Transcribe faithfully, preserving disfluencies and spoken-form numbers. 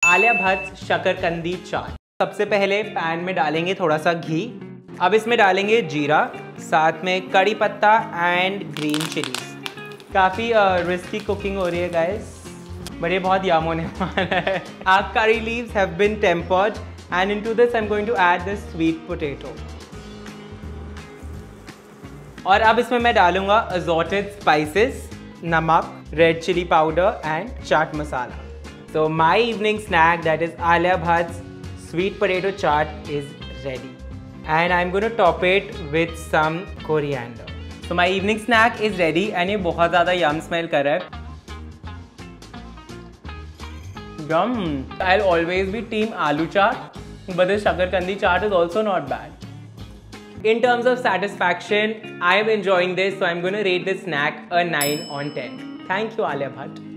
आलिया भट्ट शकरकंदी चाट। सबसे पहले पैन में डालेंगे थोड़ा सा घी। अब इसमें डालेंगे जीरा, साथ में कड़ी पत्ता एंड ग्रीन चिलीज। काफ़ी रिस्की कुकिंग हो रही है गाइस, बट ये बहुत यम होने वाला है। Our curry leaves have been tempered and into this I'm going to add this sweet potato। और अब इसमें मैं डालूंगा assorted spices, नमक, red chilli powder and chaat masala. So my evening snack, that is Alia Bhatt's sweet potato chaat, is ready and I'm going to top it with some coriander। So my evening snack is ready and ये बहुत ज़्यादा yum smell कर रहा है। Yum! I'll always be team aloo chaat, but this shakarkandi chaat is also not bad। In terms of satisfaction, I am enjoying this, so I'm going to rate this snack a nine on ten। Thank you, Alia Bhatt।